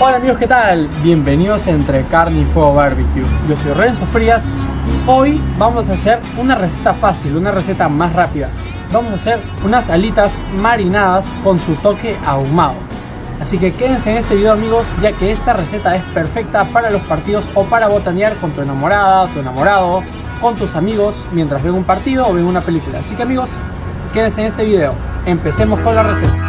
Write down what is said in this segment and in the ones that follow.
Hola amigos, ¿qué tal? Bienvenidos a Entre Carne y Fuego Barbecue. Yo soy Renzo Frías y hoy vamos a hacer una receta fácil, una receta más rápida. Vamos a hacer unas alitas marinadas con su toque ahumado. Así que quédense en este video amigos, ya que esta receta es perfecta para los partidos o para botanear con tu enamorada, tu enamorado, con tus amigos mientras ven un partido o ven una película. Así que amigos, quédense en este video. Empecemos con la receta.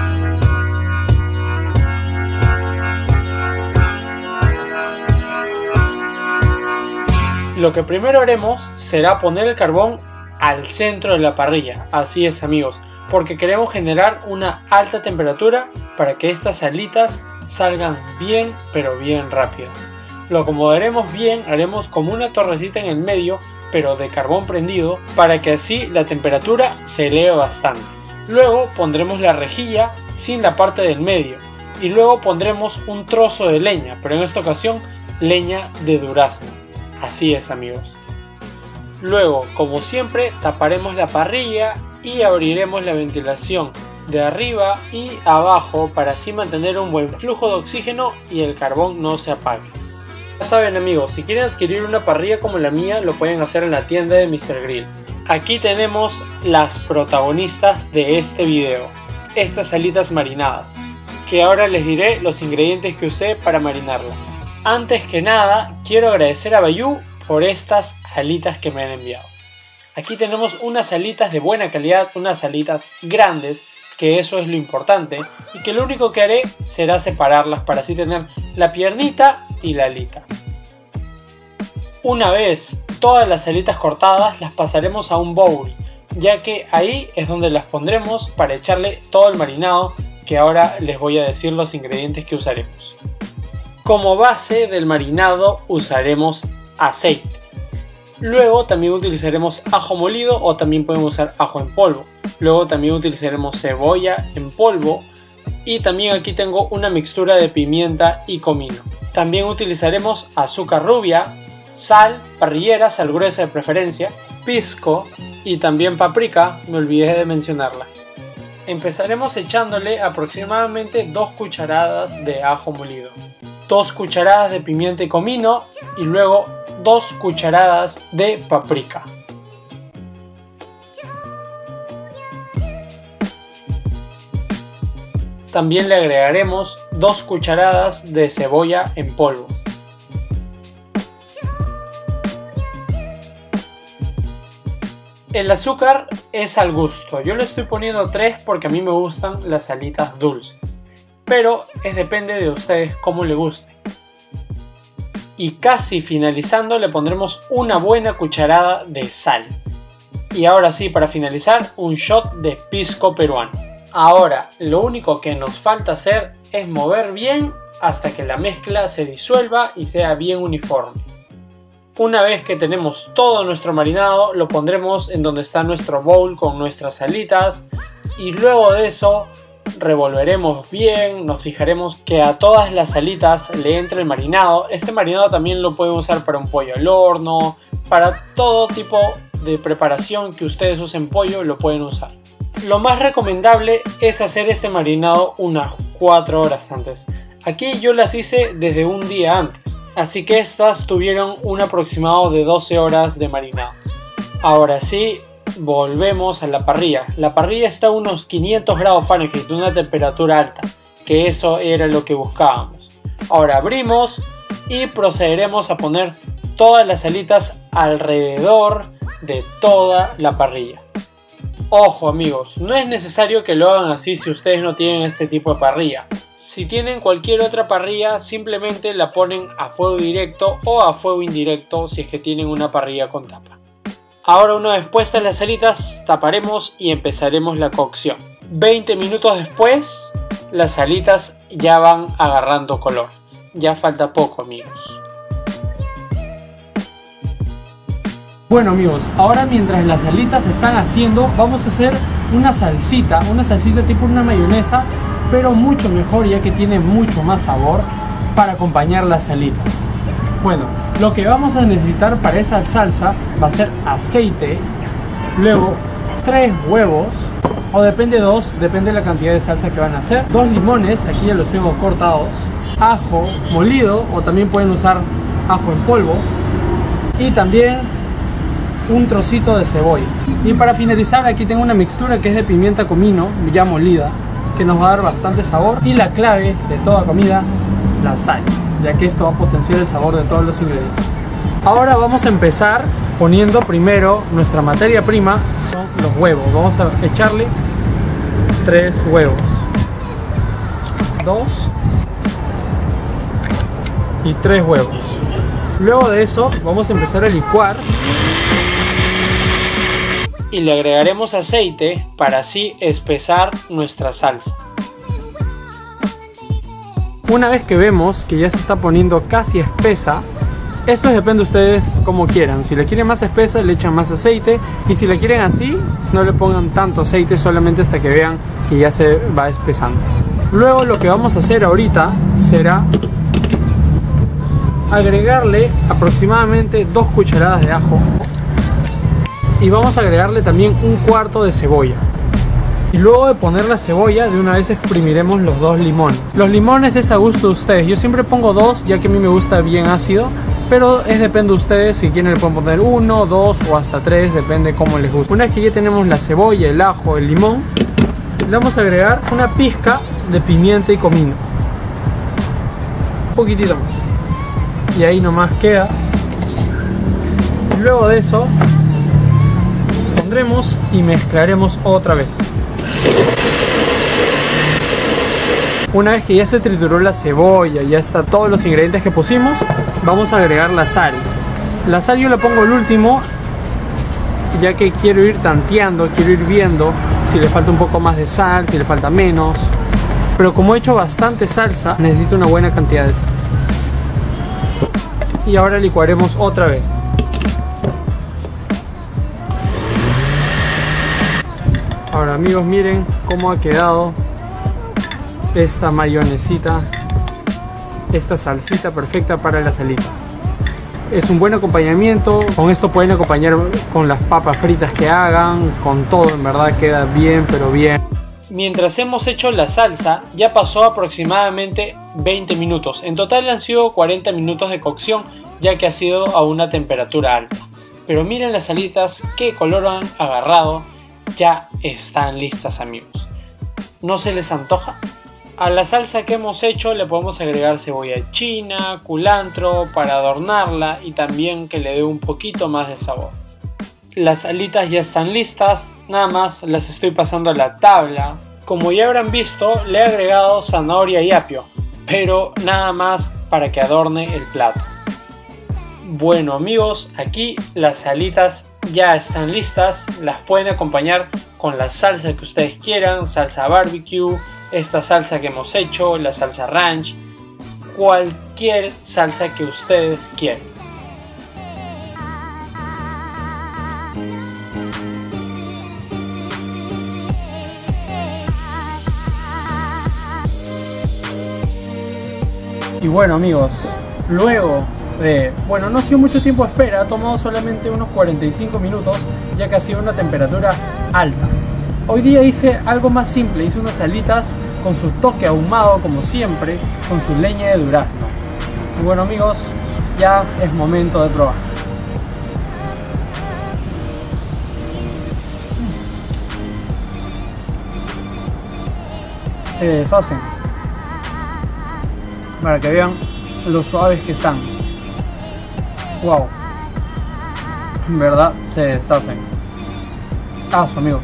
Lo que primero haremos será poner el carbón al centro de la parrilla, así es amigos, porque queremos generar una alta temperatura para que estas alitas salgan bien, pero bien rápido. Lo acomodaremos bien, haremos como una torrecita en el medio, pero de carbón prendido, para que así la temperatura se eleve bastante. Luego pondremos la rejilla sin la parte del medio, y luego pondremos un trozo de leña, pero en esta ocasión leña de durazno. Así es amigos. Luego, como siempre, taparemos la parrilla y abriremos la ventilación de arriba y abajo para así mantener un buen flujo de oxígeno y el carbón no se apague. Ya saben amigos, si quieren adquirir una parrilla como la mía lo pueden hacer en la tienda de Mr. Grill. Aquí tenemos las protagonistas de este video, estas alitas marinadas, que ahora les diré los ingredientes que usé para marinarlas. Antes que nada, quiero agradecer a Bayou por estas alitas que me han enviado. Aquí tenemos unas alitas de buena calidad, unas alitas grandes, que eso es lo importante, y que lo único que haré será separarlas para así tener la piernita y la alita. Una vez todas las alitas cortadas, las pasaremos a un bowl, ya que ahí es donde las pondremos para echarle todo el marinado, que ahora les voy a decir los ingredientes que usaremos. Como base del marinado usaremos aceite. Luego también utilizaremos ajo molido o también podemos usar ajo en polvo. Luego también utilizaremos cebolla en polvo y también aquí tengo una mixtura de pimienta y comino. También utilizaremos azúcar rubia, sal, parrillera, sal gruesa de preferencia, pisco y también paprika, me olvidé de mencionarla. Empezaremos echándole aproximadamente 2 cucharadas de ajo molido, 2 cucharadas de pimienta y comino y luego 2 cucharadas de paprika. También le agregaremos 2 cucharadas de cebolla en polvo. El azúcar es al gusto, yo le estoy poniendo 3 porque a mí me gustan las alitas dulces, pero depende de ustedes cómo le guste. Y casi finalizando le pondremos una buena cucharada de sal. Y ahora sí, para finalizar, un shot de pisco peruano. Ahora, lo único que nos falta hacer es mover bien hasta que la mezcla se disuelva y sea bien uniforme. Una vez que tenemos todo nuestro marinado, lo pondremos en donde está nuestro bowl con nuestras alitas y luego de eso revolveremos bien, nos fijaremos que a todas las alitas le entre el marinado. Este marinado también lo pueden usar para un pollo al horno, para todo tipo de preparación que ustedes usen pollo lo pueden usar. Lo más recomendable es hacer este marinado unas 4 horas antes. Aquí yo las hice desde un día antes, así que estas tuvieron un aproximado de 12 horas de marinado. Ahora sí, volvemos a la parrilla. La parrilla está a unos 500 grados Fahrenheit, una temperatura alta, que eso era lo que buscábamos. Ahora abrimos y procederemos a poner todas las alitas alrededor de toda la parrilla. Ojo amigos, no es necesario que lo hagan así si ustedes no tienen este tipo de parrilla. Si tienen cualquier otra parrilla, simplemente la ponen a fuego directo o a fuego indirecto si es que tienen una parrilla con tapa. Ahora una vez puestas las alitas, taparemos y empezaremos la cocción. 20 minutos después, las alitas ya van agarrando color. Ya falta poco amigos. Bueno amigos, ahora mientras las alitas se están haciendo, vamos a hacer una salsita tipo una mayonesa, pero mucho mejor ya que tiene mucho más sabor para acompañar las alitas. Bueno, lo que vamos a necesitar para esa salsa va a ser aceite, luego 3 huevos, o depende de la cantidad de salsa que van a hacer, 2 limones, aquí ya los tengo cortados, ajo molido o también pueden usar ajo en polvo y también un trocito de cebolla. Y para finalizar aquí tengo una mixtura que es de pimienta comino ya molida, que nos va a dar bastante sabor, y la clave de toda comida, la sal, ya que esto va a potenciar el sabor de todos los ingredientes. Ahora vamos a empezar poniendo primero nuestra materia prima, son los huevos. Vamos a echarle 3 huevos, 2 y 3 huevos. Luego de eso vamos a empezar a licuar y le agregaremos aceite para así espesar nuestra salsa. Una vez que vemos que ya se está poniendo casi espesa, esto depende de ustedes como quieran. Si la quieren más espesa le echan más aceite, y si la quieren así no le pongan tanto aceite, solamente hasta que vean que ya se va espesando. Luego lo que vamos a hacer ahorita será agregarle aproximadamente 2 cucharadas de ajo y vamos a agregarle también un cuarto de cebolla. Y luego de poner la cebolla, de una vez exprimiremos los 2 limones. Los limones es a gusto de ustedes. Yo siempre pongo 2, ya que a mí me gusta bien ácido, pero depende de ustedes. Si quieren le pueden poner 1, 2 o hasta 3, depende cómo les guste. Una vez que ya tenemos la cebolla, el ajo, el limón, le vamos a agregar una pizca de pimienta y comino. Un poquitito más. Y ahí nomás queda. Luego de eso pondremos y mezclaremos otra vez. Una vez que ya se trituró la cebolla, ya está todos los ingredientes que pusimos, vamos a agregar la sal. La sal yo la pongo el último, ya que quiero ir tanteando, quiero ir viendo si le falta un poco más de sal, si le falta menos. Pero como he hecho bastante salsa, necesito una buena cantidad de sal. Y ahora licuaremos otra vez. Ahora amigos, miren cómo ha quedado esta mayonesita, esta salsita perfecta para las alitas. Es un buen acompañamiento. Con esto pueden acompañar con las papas fritas que hagan, con todo, en verdad queda bien, pero bien. Mientras hemos hecho la salsa, ya pasó aproximadamente 20 minutos. En total han sido 40 minutos de cocción, ya que ha sido a una temperatura alta. Pero miren las alitas, qué color han agarrado. Ya están listas amigos. ¿No se les antoja? A la salsa que hemos hecho le podemos agregar cebolla china, culantro para adornarla y también que le dé un poquito más de sabor. Las alitas ya están listas, nada más las estoy pasando a la tabla. Como ya habrán visto, le he agregado zanahoria y apio, pero nada más para que adorne el plato. Bueno amigos, aquí las alitas ya están listas, las pueden acompañar con la salsa que ustedes quieran, salsa barbecue, esta salsa que hemos hecho, la salsa ranch, cualquier salsa que ustedes quieran. Y bueno amigos, luego bueno, no ha sido mucho tiempo de espera, ha tomado solamente unos 45 minutos, ya que ha sido una temperatura alta. Hoy día hice algo más simple, hice unas alitas con su toque ahumado como siempre, con su leña de durazno. Y bueno amigos, ya es momento de probar. Se deshacen, para que vean lo suaves que están. Wow, en verdad se deshacen. Amigos,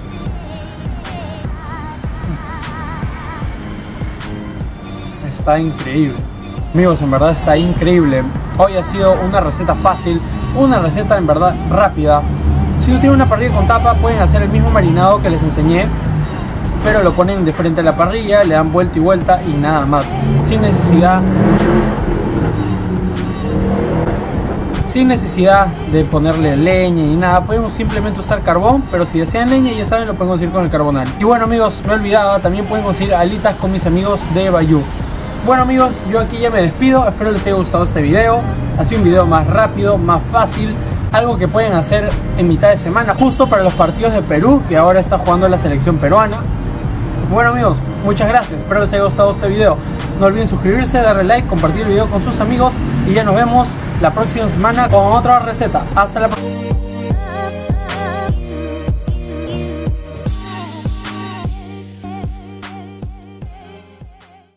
está increíble. Amigos, en verdad está increíble. Hoy ha sido una receta fácil, una receta en verdad rápida. Si no tienen una parrilla con tapa, pueden hacer el mismo marinado que les enseñé, pero lo ponen de frente a la parrilla, le dan vuelta y vuelta y nada más, sin necesidad de ponerle leña ni nada. Podemos simplemente usar carbón, pero si desean leña, ya saben, lo pueden conseguir con el carbonal. Y bueno amigos, me olvidaba, también pueden conseguir alitas con mis amigos de Bayou. Bueno amigos, yo aquí ya me despido, espero les haya gustado este video. Ha sido un video más rápido, más fácil, algo que pueden hacer en mitad de semana, justo para los partidos de Perú, que ahora está jugando la selección peruana. Bueno amigos, muchas gracias, espero les haya gustado este video. No olviden suscribirse, darle like, compartir el video con sus amigos y ya nos vemos la próxima semana con otra receta. Hasta la próxima.